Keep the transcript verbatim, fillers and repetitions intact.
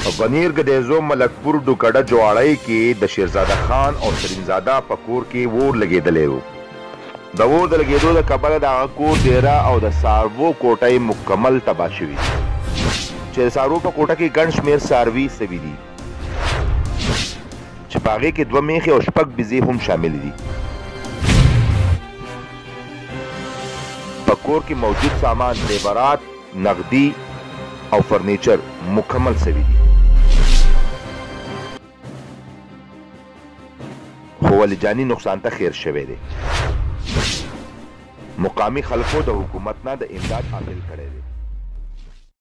غنیر گدیزو ملکپور ډوکړه جواړی کې د شیرزاده خان او سلیم زاده په کور کې اور لګېدلی و. د اور د لګېدو د کبله د هغه کور ډیره او د څاروو کوټه یې مکمل تباه شوي چې د څاروو په کوټه کې ګڼ شمېر څاروي سوي دي چې په هغې کې دوه میښې او شپږ بزې هم شامل دي. په کور کې موجود سامان زیورات، نغدي او فرنیچر مکمل سوي دي. خو ولې جاني نقصان ته خیر شوی دی. مقامي خلکو د حکومت نه د امداد حاصل کړی دی.